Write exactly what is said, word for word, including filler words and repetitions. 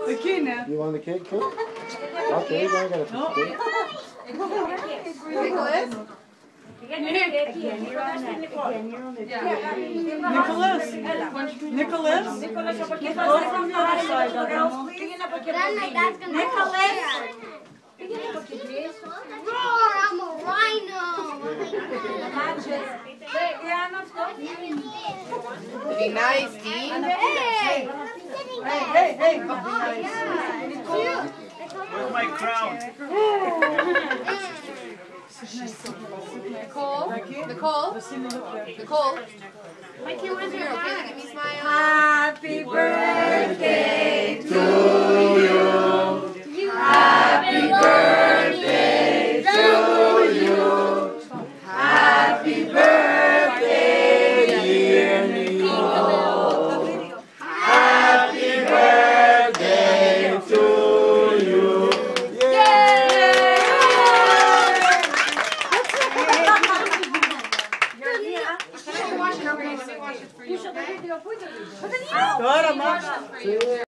Nicolina. You want the cake too? Okay, you gotta get a piece of cake. Nicoles. Nicoles. Nicoles. Go from the other side. Nicoles. Roar, I'm a rhino. Be nice, Dean. Hey. Hey, hey, hey. Where's my crown? Nicole? Nicole? Nicole? Mikey, where's your hat? Okay, give me a smile. Happy birthday to you. Happy birthday to you. Happy birthday, dear Nicole. Happy birthday to you. Wash it over here. Let me wash it for you. Agora, mãe.